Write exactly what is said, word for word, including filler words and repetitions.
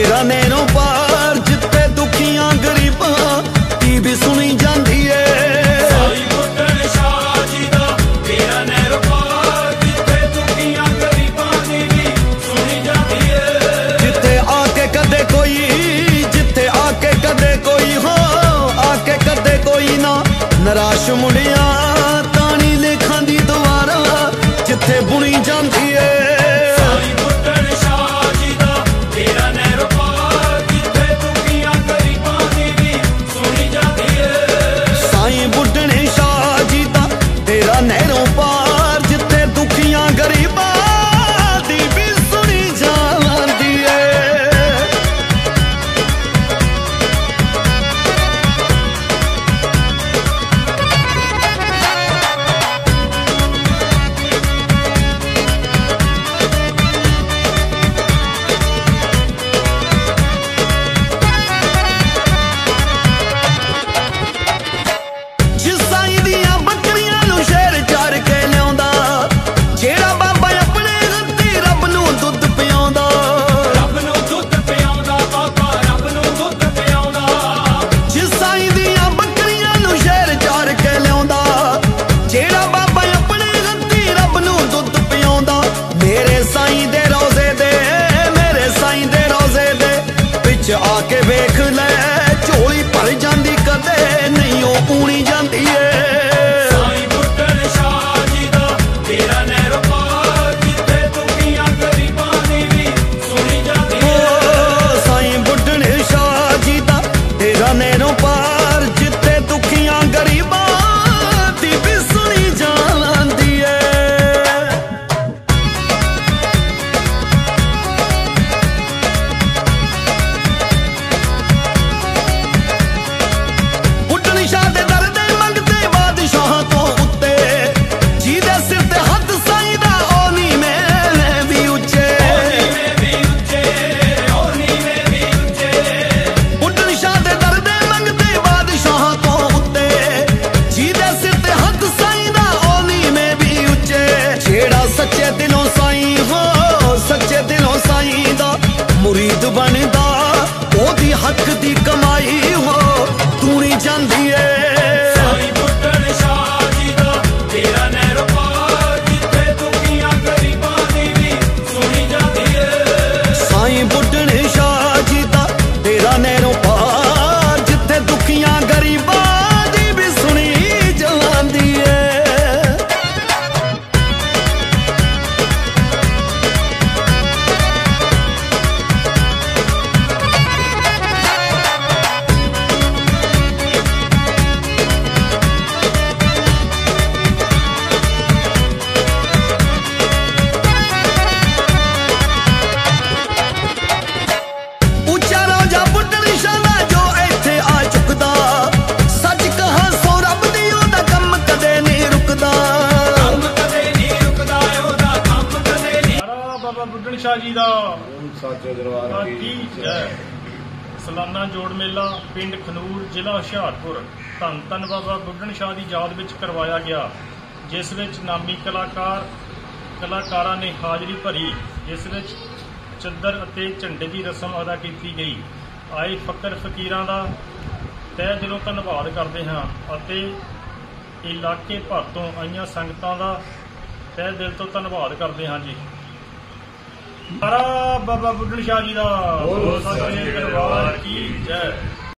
तेरा नैरों पार जिथे दुखियां गरीबां दी भी सुनी जाती है। साईं बुड्ढन शाह जी दा तेरा नैरों पार जिथे दुखियां गरीबां दी भी सुनी जाती है। जिथे आके कदे कोई जिथे आके कदे कोई हो आके कदे कोई ना निराश मुड़िया तानी लेखां दी दुआरा जिथे बुनी जाती है। साईं बुड्ढन शाह जी दा तेरा नैरों पार जिथे दुखियां गरीबां दी भी सुनी जाती है। साईं बुड्ढन शाह जी दा तेरा नैरों पार जिथे दुखियां गरीबां दी भी सुनी जाती है। आके वेख ले झोली भर जाती कदे नहीं ओ पूनी जाती है। साईं बुड्ढन शाह जी दा तेरा नैरों पार जिथे दुखियां गरीबां दी भी सुनी जाती है। साईं बुड्ढन शाह जी दा तेरा नैरों पार जिथे दुखियां गरीबां दी भी सुनी जाती है। मुरीद बनदा ओदी हक दी कमाई हो तूनी जांदी है। साईं बुड्ढन शाह जी दा तेरा नैरों पार जिथे दुखियां गरीबां दी भी सुनी जाती है। साईं बुड्ढन शाह जी दा तेरा नैरों पार जिथे दुखियां गरीबां दी भी सुनी जाती है। बुड्ढन शाह जी दा साचे दरबार की जय। सालाना जोड़ मेला पिंड खनूर जिला हुशियारपुर धन धन बाबा बुड्ढन शाह की याद में करवाया गया, जिस विच नामी कलाकार कलाकारां ने हाजरी भरी, जिस विच चद्दर अते झंडे की रस्म अदा की गई। आए फकर फकीरां दा तह दिलों धन्नवाद करते हैं अते इलाके भर तो आईयां संगतां दा तह दिल तो धन्नवाद करते हैं जी। बाबा बुड्ढन शाह जी दा साचे दरबार की जय।